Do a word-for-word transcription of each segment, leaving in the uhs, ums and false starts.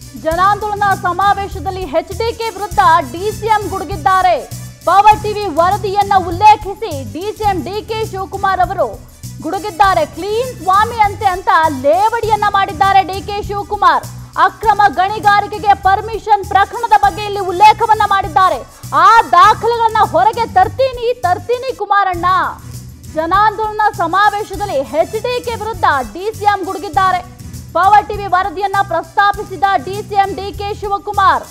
ಜನಾಂದೋಲನ ಸಮಾವೇಶದಲ್ಲಿ ಎಚ್ಡಿಕೆ ವಿರುದ್ಧ ಡಿಸಿಎಂ ಗುಡುಗಿದ್ದಾರೆ. ಪವರ್ ಟಿವಿ ವರದಿಯನ್ನ ಉಲ್ಲೇಖಿಸಿ ಡಿಸಿಎಂ ಡಿಕೆ ಶಿವಕುಮಾರ್ ಅವರು ಗುಡುಗಿದ್ದಾರೆ. ಕ್ಲೀನ್ ಸ್ವಾಮಿ ಅಂತೆ ಅಂತ ಲೇವಡಿಯನ್ನ ಮಾಡಿದ್ದಾರೆ ಡಿಕೆ ಶಿವಕುಮಾರ್. ಅಕ್ರಮ ಗಣಿಗಾರಿಕೆಗೆ ಪರ್ಮಿಷನ್ ಪ್ರಕರಣದ ಬಗ್ಗೆ ಇಲ್ಲಿ ಉಲ್ಲೇಖವನ್ನ ಮಾಡಿದ್ದಾರೆ. ಆ ದಾಖಲೆಗಳನ್ನ ಹೊರಗೆ ತರ್ತೀನಿ ತರ್ತೀನಿ ಕುಮಾರಣ್ಣ. ಜನಾಂದೋಲನ ಸಮಾವೇಶದಲ್ಲಿ ಎಚ್ಡಿಕೆ ವಿರುದ್ಧ ಡಿಸಿಎಂ ಗುಡುಗಿದ್ದಾರೆ. ಪವರ್ ಟಿವಿ ವರದಿಯನ್ನ ಪ್ರಸ್ತಾಪಿಸಿದ ಡಿಸಿಎಂ ಡಿಕೆ ಶಿವಕುಮಾರ್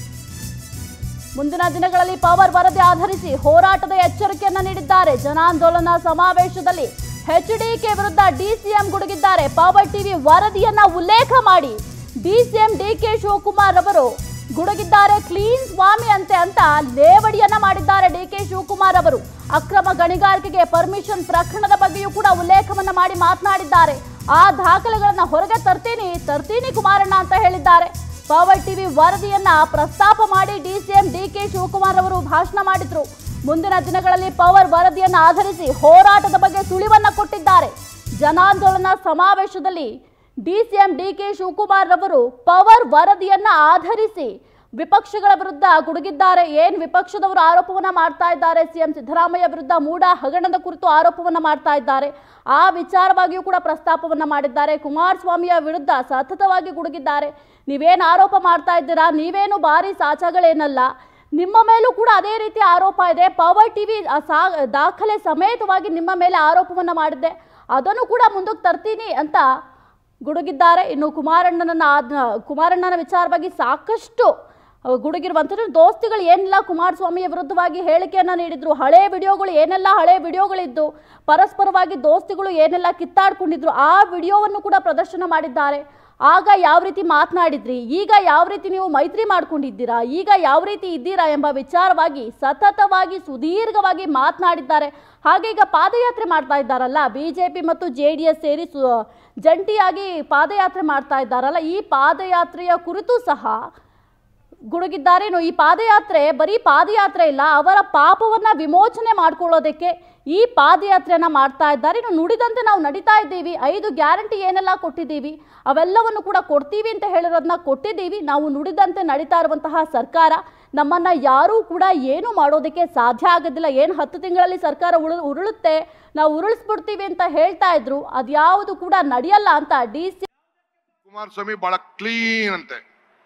ಮುಂದಿನ ದಿನಗಳಲ್ಲಿ ಪವರ್ ವರದಿ ಆಧರಿಸಿ ಹೋರಾಟದ ಎಚ್ಚರಿಕೆಯನ್ನ ನೀಡಿದ್ದಾರೆ. ಜನಾಂದೋಲನ ಸಮಾವೇಶದಲ್ಲಿ ಎಚ್ಡಿಕೆ ವಿರುದ್ಧ ಡಿಸಿಎಂ ಗುಡುಗಿದ್ದಾರೆ. ಪವರ್ ಟಿವಿ ವರದಿಯನ್ನ ಉಲ್ಲೇಖ ಮಾಡಿ ಡಿಸಿಎಂ ಡಿಕೆ ಶಿವಕುಮಾರ್ ಅವರು ಗುಡುಗಿದ್ದಾರೆ. ಕ್ಲೀನ್ ಸ್ವಾಮಿ ಅಂತೆ ಅಂತ ಲೇವಡಿಯನ್ನ ಮಾಡಿದ್ದಾರೆ ಡಿಕೆ ಶಿವಕುಮಾರ್ ಅವರು. ಅಕ್ರಮ ಗಣಿಗಾರಿಕೆಗೆ ಪರ್ಮಿಷನ್ ಪ್ರಕರಣದ ಬಗ್ಗೆಯೂ ಕೂಡ ಉಲ್ಲೇಖವನ್ನ ಮಾಡಿ ಮಾತನಾಡಿದ್ದಾರೆ. ಆ ದಾಖಲೆಗಳನ್ನ ಹೊರಗೆ ತರ್ತೀನಿ ತರ್ತೀನಿ ಕುಮಾರಣ್ಣ ಅಂತ ಹೇಳಿದ್ದಾರೆ. ಪವರ್ ಟಿವಿ ವರದಿಯನ್ನ ಪ್ರಸ್ತಾಪ ಮಾಡಿ ಡಿಸಿಎಂ ಡಿಕೆ ಶಿವಕುಮಾರ್ ಅವರು ಭಾಷಣ ಮಾಡಿದ್ರು. ಮುಂದಿನ ದಿನಗಳಲ್ಲಿ ಪವರ್ ವರದಿಯನ್ನ ಆಧರಿಸಿ ಹೋರಾಟದ ಬಗ್ಗೆ ಸುಳಿವನ್ನ ಕೊಟ್ಟಿದ್ದಾರೆ. ಜನಾಂದೋಲನ ಸಮಾವೇಶದಲ್ಲಿ ಡಿಸಿಎಂ ಡಿಕೆ ಶಿವಕುಮಾರ್ ಅವರು ಪವರ್ ವರದಿಯನ್ನ ಆಧರಿಸಿ ವಿಪಕ್ಷಗಳ ವಿರುದ್ಧ ಗುಡುಗಿದ್ದಾರೆ. ಏನ್ ವಿಪಕ್ಷದವರು ಆರೋಪವನ್ನ ಮಾಡ್ತಾ ಇದ್ದಾರೆ, ಸಿಎಂ ಸಿದ್ದರಾಮಯ್ಯ ವಿರುದ್ಧ ಮೂಢ ಹಗರಣದ ಕುರಿತು ಆರೋಪವನ್ನ ಮಾಡ್ತಾ ಇದ್ದಾರೆ. ಆ ವಿಚಾರವಾಗಿಯೂ ಕೂಡ ಪ್ರಸ್ತಾಪವನ್ನ ಮಾಡಿದ್ದಾರೆ. ಕುಮಾರಸ್ವಾಮಿಯ ವಿರುದ್ಧ ಸತತವಾಗಿ ಗುಡುಗಿದ್ದಾರೆ. ನೀವೇನು ಆರೋಪ ಮಾಡ್ತಾ ಇದ್ದೀರಾ, ನೀವೇನು ಭಾರಿ ಸಾಚಾಗಳೇನಲ್ಲ, ನಿಮ್ಮ ಮೇಲೂ ಕೂಡ ಅದೇ ರೀತಿ ಆರೋಪ ಇದೆ. ಪವರ್ ಟಿವಿ ದಾಖಲೆ ಸಮೇತವಾಗಿ ನಿಮ್ಮ ಮೇಲೆ ಆರೋಪವನ್ನ ಮಾಡಿದ್ದೆ, ಅದನ್ನು ಕೂಡ ಮುಂದಕ್ಕೆ ತರ್ತೀನಿ ಅಂತ ಗುಡುಗಿದ್ದಾರೆ. ಇನ್ನು ಕುಮಾರಣ್ಣನ ಕುಮಾರಣ್ಣನ ವಿಚಾರವಾಗಿ ಸಾಕಷ್ಟು ಗುಡುಗಿರುವಂಥದ್ದು. ದೋಸ್ತಿಗಳು ಏನೆಲ್ಲ ಕುಮಾರಸ್ವಾಮಿಯ ವಿರುದ್ಧವಾಗಿ ಹೇಳಿಕೆಯನ್ನು ನೀಡಿದ್ರು, ಹಳೆ ವಿಡಿಯೋಗಳು ಏನೆಲ್ಲ ಹಳೆ ವಿಡಿಯೋಗಳಿದ್ದು ಪರಸ್ಪರವಾಗಿ ದೋಸ್ತಿಗಳು ಏನೆಲ್ಲ ಕಿತ್ತಾಡ್ಕೊಂಡಿದ್ರು ಆ ವಿಡಿಯೋವನ್ನು ಕೂಡ ಪ್ರದರ್ಶನ ಮಾಡಿದ್ದಾರೆ. ಆಗ ಯಾವ ರೀತಿ ಮಾತನಾಡಿದ್ರಿ, ಈಗ ಯಾವ ರೀತಿ ನೀವು ಮೈತ್ರಿ ಮಾಡ್ಕೊಂಡಿದ್ದೀರಾ, ಈಗ ಯಾವ ರೀತಿ ಇದ್ದೀರಾ ಎಂಬ ವಿಚಾರವಾಗಿ ಸತತವಾಗಿ ಸುದೀರ್ಘವಾಗಿ ಮಾತನಾಡಿದ್ದಾರೆ. ಹಾಗೆ ಈಗ ಪಾದಯಾತ್ರೆ ಮಾಡ್ತಾ ಇದ್ದಾರಲ್ಲ, ಬಿಜೆಪಿ ಮತ್ತು ಜೆ ಡಿ ಎಸ್ ಸೇರಿ ಜಂಟಿಯಾಗಿ ಪಾದಯಾತ್ರೆ ಮಾಡ್ತಾ ಇದ್ದಾರಲ್ಲ, ಈ ಪಾದಯಾತ್ರೆಯ ಕುರಿತು ಸಹ ಗುಡುಗಿದ್ದಾರೆ. ಇನ್ನು ಈ ಪಾದಯಾತ್ರೆ ಬರೀ ಪಾದಯಾತ್ರೆ ಇಲ್ಲ, ಅವರ ಪಾಪವನ್ನ ವಿಮೋಚನೆ ಮಾಡ್ಕೊಳ್ಳೋದಕ್ಕೆ ಈ ಪಾದಯಾತ್ರೆಯನ್ನ ಮಾಡ್ತಾ ಇದ್ದಾರೆ. ಇನ್ನು ನುಡಿದಂತೆ ನಾವು ನಡೀತಾ ಇದ್ದೀವಿ, ಐದು ಗ್ಯಾರಂಟಿ ಏನೆಲ್ಲ ಕೊಟ್ಟಿದ್ದೀವಿ ಅವೆಲ್ಲವನ್ನು ಕೂಡ ಕೊಡ್ತೀವಿ ಅಂತ ಹೇಳಿರೋದನ್ನ ಕೊಟ್ಟಿದ್ದೀವಿ. ನಾವು ನುಡಿದಂತೆ ನಡೀತಾ ಇರುವಂತಹ ಸರ್ಕಾರ, ನಮ್ಮನ್ನ ಯಾರೂ ಕೂಡ ಏನು ಮಾಡೋದಕ್ಕೆ ಸಾಧ್ಯ ಆಗೋದಿಲ್ಲ. ಏನು ಹತ್ತು ತಿಂಗಳಲ್ಲಿ ಸರ್ಕಾರ ಉರು ಉರುಳುತ್ತೆ ನಾವು ಉರುಳಿಸ್ಬಿಡ್ತೀವಿ ಅಂತ ಹೇಳ್ತಾ ಇದ್ರು, ಅದ್ಯಾವುದು ಕೂಡ ನಡೆಯಲ್ಲ ಅಂತ ಡಿ ಸಿ ಕುಮಾರಸ್ವಾಮಿ ಬಹಳ ಕ್ಲೀನ್ ಅಂತೆ,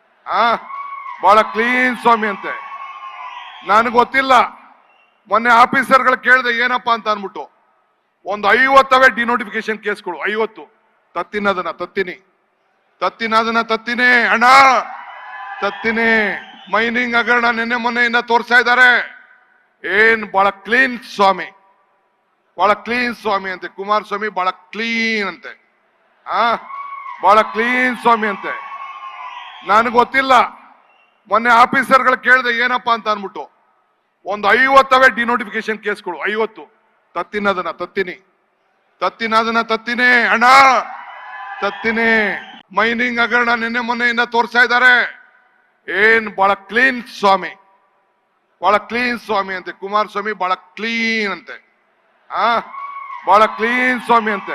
ಆ ಬಹಳ ಕ್ಲೀನ್ ಸ್ವಾಮಿ ಅಂತೆ. ನನಗೆ ಗೊತ್ತಿಲ್ಲ, ಮೊನ್ನೆ ಆಫೀಸರ್ಗಳು ಕೇಳಿದೆ ಏನಪ್ಪಾ ಅಂತ ಅನ್ಬಿಟ್ಟು ಒಂದು ಐವತ್ತವೇ ಡಿನೋಟಿಫಿಕೇಶನ್ ಕೇಸ್ಗಳು, ಐವತ್ತು ತತ್ತಿನದನ್ನ ತತ್ತೀನಿ ತತ್ತಿನದನ್ನ ತತ್ತಿನೇ ಅಣ್ಣ ತತ್ತಿನೇ ಮೈನಿಂಗ್ ಹಗರಣ ನಿನ್ನೆ ಮೊನ್ನೆಯಿಂದ ತೋರಿಸ್ತಾ ಇದ್ದಾರೆ. ಏನ್ ಬಹಳ ಕ್ಲೀನ್ ಸ್ವಾಮಿ, ಬಹಳ ಕ್ಲೀನ್ ಸ್ವಾಮಿ ಅಂತೆ. ಕುಮಾರಸ್ವಾಮಿ ಬಹಳ ಕ್ಲೀನ್ ಅಂತೆ, ಆ ಬಹಳ ಕ್ಲೀನ್ ಸ್ವಾಮಿ ಅಂತೆ. ನನಗೆ ಗೊತ್ತಿಲ್ಲ, ಮೊನ್ನೆ ಆಫೀಸರ್ಗಳು ಕೇಳಿದೆ ಏನಪ್ಪಾ ಅಂತ ಅನ್ಬಿಟ್ಟು ಒಂದು ಐವತ್ತವೇ ಡಿನೋಟಿಫಿಕೇಶನ್ ಕೇಸ್ಗಳು, ಐವತ್ತು ತತ್ತಿನದನ್ನ ತತ್ತೀನಿ ತತ್ತಿನದನ್ನ ತತ್ತಿನೇ ಅಣ್ಣ ತತ್ತಿನೇ ಮೈನಿಂಗ್ ಹಗರಣ ನಿನ್ನೆ ಮೊನ್ನೆಯಿಂದ ತೋರಿಸ್ತಾ ಇದ್ದಾರೆ. ಏನ್ ಬಹಳ ಕ್ಲೀನ್ ಸ್ವಾಮಿ, ಬಹಳ ಕ್ಲೀನ್ ಸ್ವಾಮಿ ಅಂತೆ. ಕುಮಾರಸ್ವಾಮಿ ಬಹಳ ಕ್ಲೀನ್ ಅಂತೆ, ಆ ಬಹಳ ಕ್ಲೀನ್ ಸ್ವಾಮಿ ಅಂತೆ.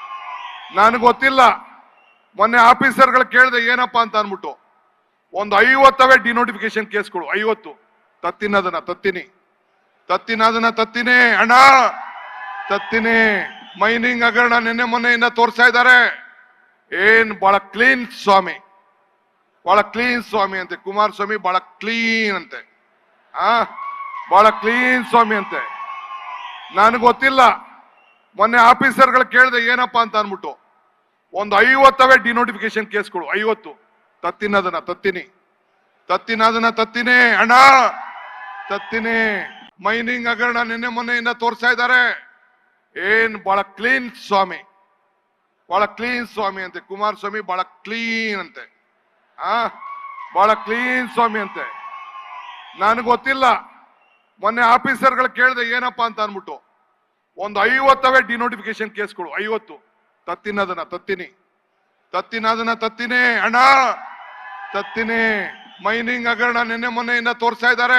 ನನಗೆ ಗೊತ್ತಿಲ್ಲ, ಮೊನ್ನೆ ಆಫೀಸರ್ಗಳು ಕೇಳಿದೆ ಏನಪ್ಪಾ ಅಂತ ಅನ್ಬಿಟ್ಟು ಒಂದು ಐವತ್ತವೇ ಡಿನೋಟಿಫಿಕೇಶನ್ ಕೇಸ್ಗಳು, ಐವತ್ತು ತತ್ತಿನದನ್ನ ತತ್ತೀನಿ ತತ್ತಿನದನ್ನ ತತ್ತಿನೇ ಅಣ್ಣ ತತ್ತಿನೇ ಮೈನಿಂಗ್ ಹಗರಣ ನಿನ್ನೆ ಮೊನ್ನೆಯಿಂದ ತೋರಿಸ್ತಾ ಇದ್ದಾರೆ. ಏನ್ ಬಹಳ ಕ್ಲೀನ್ ಸ್ವಾಮಿ, ಬಹಳ ಕ್ಲೀನ್ ಸ್ವಾಮಿ ಅಂತೆ. ಕುಮಾರಸ್ವಾಮಿ ಬಹಳ ಕ್ಲೀನ್ ಅಂತೆ, ಆ ಬಹಳ ಕ್ಲೀನ್ ಸ್ವಾಮಿ ಅಂತೆ. ನನಗೆ ಗೊತ್ತಿಲ್ಲ, ಮೊನ್ನೆ ಆಫೀಸರ್ಗಳು ಕೇಳಿದೆ ಏನಪ್ಪಾ ಅಂತ ಅನ್ಬಿಟ್ಟು ಒಂದು ಐವತ್ತವೇ ಡಿನೋಟಿಫಿಕೇಶನ್ ಕೇಸ್ಗಳು, ಐವತ್ತು ತತ್ತಿನದನ್ನ ತತ್ತೀನಿ ತತ್ತಿನದನ್ನ ತತ್ತಿನೇ ಅಣ್ಣ ತತ್ತಿನೇ ಮೈನಿಂಗ್ ಹಗರಣ ನಿನ್ನೆ ಮೊನ್ನೆಯಿಂದ ತೋರಿಸ್ತಾ ಇದ್ದಾರೆ. ಏನ್ ಬಹಳ ಕ್ಲೀನ್ ಸ್ವಾಮಿ, ಬಹಳ ಕ್ಲೀನ್ ಸ್ವಾಮಿ ಅಂತೆ. ಕುಮಾರಸ್ವಾಮಿ ಬಹಳ ಕ್ಲೀನ್ ಅಂತೆ, ಆ ಬಹಳ ಕ್ಲೀನ್ ಸ್ವಾಮಿ ಅಂತೆ. ನನಗೆ ಗೊತ್ತಿಲ್ಲ, ಮೊನ್ನೆ ಆಫೀಸರ್ಗಳು ಕೇಳಿದೆ ಏನಪ್ಪಾ ಅಂತ ಅನ್ಬಿಟ್ಟು ಒಂದು ಐವತ್ತವೇ ಡಿನೋಟಿಫಿಕೇಶನ್ ಕೇಸ್ಗಳು, ಐವತ್ತು ತತ್ತಿನದನ್ನ ತತ್ತೀನಿ ತತ್ತಿನದನ್ನ ತತ್ತಿನೇ ಅಣ್ಣ ತತ್ತಿನೇ ಮೈನಿಂಗ್ ಹಗರಣ ನಿನ್ನೆ ಮೊನ್ನೆಯಿಂದ ತೋರಿಸ್ತಾ ಇದ್ದಾರೆ.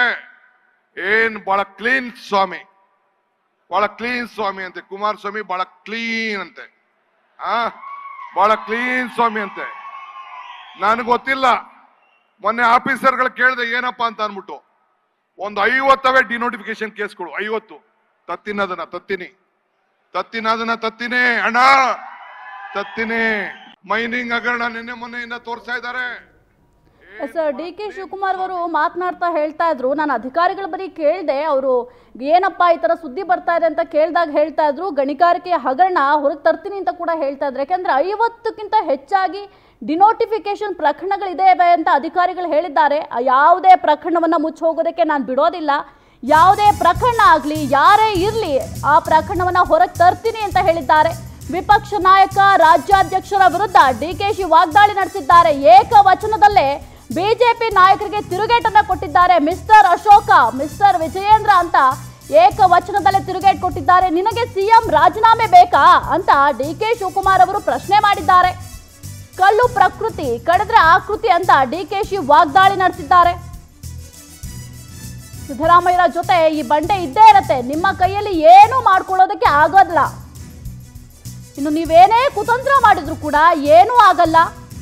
ಏನ್ ಬಹಳ ಕ್ಲೀನ್ ಸ್ವಾಮಿ, ಬಹಳ ಕ್ಲೀನ್ ಸ್ವಾಮಿ ಅಂತೆ. ಕುಮಾರಸ್ವಾಮಿ ಬಹಳ ಕ್ಲೀನ್ ಅಂತೆ, ಆ ಬಹಳ ಕ್ಲೀನ್ ಸ್ವಾಮಿ ಅಂತೆ. ನನಗೆ ಗೊತ್ತಿಲ್ಲ, ಮೊನ್ನೆ ಆಫೀಸರ್ಗಳು ಕೇಳಿದೆ ಏನಪ್ಪಾ ಅಂತ ಅನ್ಬಿಟ್ಟು ಒಂದು ಐವತ್ತವೇ ಡಿನೋಟಿಫಿಕೇಶನ್ ಕೇಸ್ಗಳು ಐವತ್ತು ತತ್ತಿನದನ್ನ ತತ್ತಿನಿ ತತ್ತಿನದನ್ನ ತತ್ತಿನೇ ಅಣ್ಣ ತತ್ತಿನೇ ಮೈನಿಂಗ್ ಹಗರಣ ನಿನ್ನೆ ಮೊನ್ನೆಯಿಂದ ತೋರಿಸ್ತಾ ಇದ್ದಾರೆ. ಸರ್, ಡಿ ಕೆ ಶಿವಕುಮಾರ್ ಅವರು ಮಾತನಾಡ್ತಾ ಹೇಳ್ತಾ ಇದ್ರು, ನಾನು ಅಧಿಕಾರಿಗಳ ಬರೀ ಕೇಳಿದೆ, ಅವರು ಏನಪ್ಪಾ ಈ ತರ ಸುದ್ದಿ ಬರ್ತಾ ಇದೆ ಅಂತ ಕೇಳಿದಾಗ ಹೇಳ್ತಾ ಇದ್ರು ಗಣಿಗಾರಿಕೆಯ ಹಗರಣ ಹೊರಗೆ ತರ್ತೀನಿ ಅಂತ ಕೂಡ ಹೇಳ್ತಾ ಇದ್ರು. ಯಾಕಂದ್ರೆ ಐವತ್ತಕ್ಕಿಂತ ಹೆಚ್ಚಾಗಿ ಡಿನೋಟಿಫಿಕೇಶನ್ ಪ್ರಕರಣಗಳಿದ್ದೇವೆ ಅಂತ ಅಧಿಕಾರಿಗಳು ಹೇಳಿದ್ದಾರೆ. ಯಾವುದೇ ಪ್ರಕರಣವನ್ನ ಮುಚ್ಚಿ ಹೋಗೋದಕ್ಕೆ ನಾನು ಬಿಡೋದಿಲ್ಲ, ಯಾವುದೇ ಪ್ರಕರಣ ಆಗಲಿ ಯಾರೇ ಇರಲಿ ಆ ಪ್ರಕರಣವನ್ನ ಹೊರಗೆ ತರ್ತೀನಿ ಅಂತ ಹೇಳಿದ್ದಾರೆ. ವಿಪಕ್ಷ ನಾಯಕ ರಾಜ್ಯಾಧ್ಯಕ್ಷರ ವಿರುದ್ಧ ಡಿಕೆಶಿ ವಾಗ್ದಾಳಿ ನಡೆಸಿದ್ದಾರೆ. ಏಕವಚನದಲ್ಲೇ ಬಿಜೆಪಿ ನಾಯಕರಿಗೆ ತಿರುಗೇಟನ್ನ ಕೊಟ್ಟಿದ್ದಾರೆ. ಮಿಸ್ಟರ್ ಅಶೋಕ, ಮಿಸ್ಟರ್ ವಿಜಯೇಂದ್ರ ಅಂತ ಏಕವಚನದಲ್ಲೇ ತಿರುಗೇಟ್ ಕೊಟ್ಟಿದ್ದಾರೆ. ನಿನಗೆ ಸಿಎಂ ರಾಜೀನಾಮೆ ಬೇಕಾ ಅಂತ ಡಿ ಕೆ ಶಿವಕುಮಾರ್ ಅವರು ಪ್ರಶ್ನೆ ಮಾಡಿದ್ದಾರೆ. ಕಲ್ಲು ಪ್ರಕೃತಿ ಕಡಿದ್ರೆ ಆಕೃತಿ ಅಂತ ಡಿಕೆಶಿ ವಾಗ್ದಾಳಿ ನಡೆಸಿದ್ದಾರೆ. ಸಿದ್ದರಾಮಯ್ಯರ ಜೊತೆ ಈ ಬಂಡೆ ಇದ್ದೇ ಇರತ್ತೆ, ನಿಮ್ಮ ಕೈಯಲ್ಲಿ ಏನೂ ಮಾಡ್ಕೊಳ್ಳೋದಕ್ಕೆ ಆಗೋದಿಲ್ಲ, ಇನ್ನು ನೀವೇನೇ ಕುತಂತ್ರ ಮಾಡಿದ್ರು ಕೂಡ ಏನೂ ಆಗಲ್ಲ,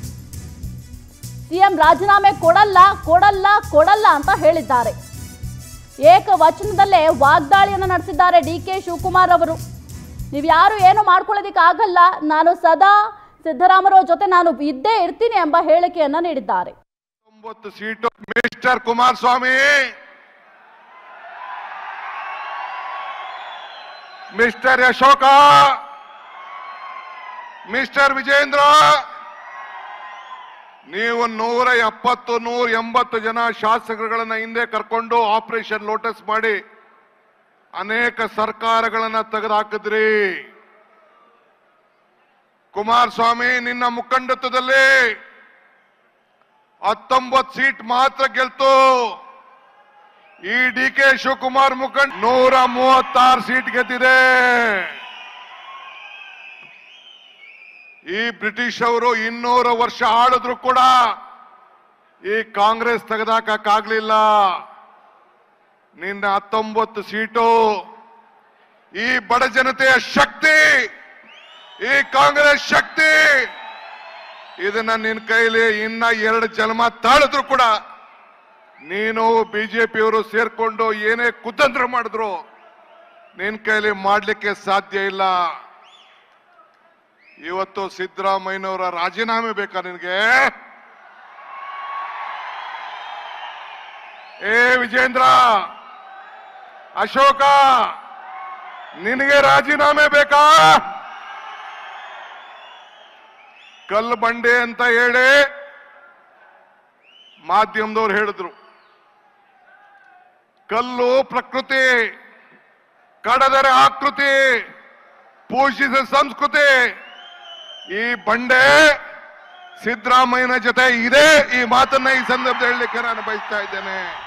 ಸಿಎಂ ರಾಜೀನಾಮೆ ಕೊಡಲ್ಲ ಕೊಡಲ್ಲ ಕೊಡಲ್ಲ ಅಂತ ಹೇಳಿದ್ದಾರೆ. ಏಕವಚನದಲ್ಲೇ ವಾಗ್ದಾಳಿಯನ್ನು ನಡೆಸಿದ್ದಾರೆ ಡಿ ಕೆ ಶಿವಕುಮಾರ್ ಅವರು. ನೀವು ಯಾರು ಏನು ಮಾಡ್ಕೊಳ್ಳೋದಿಕ್ಕೆ ಆಗಲ್ಲ, ನಾನು ಸದಾ ಸಿದ್ದರಾಮಯ್ಯ ಜೊತೆ ನಾನು ಇದ್ದೇ ಇರ್ತೀನಿ ಎಂಬ ಹೇಳಿಕೆಯನ್ನ ನೀಡಿದ್ದಾರೆ. ಒಂಬತ್ತು seat mister Kumaraswamy, mister Ashoka, mister Vijendra, ನೀವು ನೂರ ಎಪ್ಪತ್ತು ನೂರ ಎಂಬತ್ತು ಜನ ಶಾಸಕರುಗಳನ್ನ ಹಿಂದೆ ಕರ್ಕೊಂಡು ಆಪರೇಷನ್ ಲೋಟಸ್ ಮಾಡಿ ಅನೇಕ ಸರ್ಕಾರಗಳನ್ನ ತೆಗೆದುಹಾಕಿದ್ರಿ. ಕುಮಾರಸ್ವಾಮಿ, ನಿನ್ನ ಮುಖಂಡತ್ವದಲ್ಲಿ ಹತ್ತೊಂಬತ್ತು ಸೀಟ್ ಮಾತ್ರ ಗೆಲ್ತು. ಈ ಡಿ ಕೆ ಶಿವಕುಮಾರ್ ಮುಖಂಡ ನೂರ ಮೂವತ್ತಾರು ಸೀಟ್ ಗೆದ್ದಿದೆ. ಈ ಬ್ರಿಟಿಷ್ ಅವರು ಇನ್ನೂರು ವರ್ಷ ಆಳಿದ್ರು ಕೂಡ ಈ ಕಾಂಗ್ರೆಸ್ ತೆಗೆದಾಕಕ್ಕಾಗ್ಲಿಲ್ಲ. ನಿನ್ನ ಹತ್ತೊಂಬತ್ತು ಸೀಟು ಈ ಬಡ ಜನತೆಯ ಶಕ್ತಿ, ಈ ಕಾಂಗ್ರೆಸ್ ಶಕ್ತಿ, ಇದನ್ನ ನಿನ್ನ ಕೈಲಿ ಇನ್ನ ಎರಡು ಜನ್ಮ ತಾಳಿದ್ರು ಕೂಡ ನೀನು ಬಿಜೆಪಿಯವರು ಸೇರ್ಕೊಂಡು ಏನೇ ಕುತಂತ್ರ ಮಾಡಿದ್ರು ನಿನ್ನ ಕೈಲಿ ಮಾಡ್ಲಿಕ್ಕೆ ಸಾಧ್ಯ ಇಲ್ಲ. ಇವತ್ತು ಸಿದ್ದರಾಮಯ್ಯನವರ ರಾಜೀನಾಮೆ ಬೇಕಾ ನಿನಗೆ? ಏ ವಿಜೇಂದ್ರ, ಅಶೋಕ, ನಿನಗೆ ರಾಜೀನಾಮೆ ಬೇಕಾ? ಕಲ್ಲು ಬಂಡೆ ಅಂತ ಹೇಳಿ ಮಾಧ್ಯಮದವ್ರು ಹೇಳಿದ್ರು. ಕಲ್ಲು ಪ್ರಕೃತಿ, ಕಡದರೆ ಆಕೃತಿ, ಪೂಜಿಸಿದ ಸಂಸ್ಕೃತಿ. ಈ ಬಂಡೆ ಸಿದ್ದರಾಮಯ್ಯನ ಜೊತೆ ಇದೆ. ಈ ಮಾತನ್ನ ಈ ಸಂದರ್ಭದಲ್ಲಿ ಹೇಳಲಿಕ್ಕೆ ನಾನು ಬಯಸ್ತಾ ಇದ್ದೇನೆ.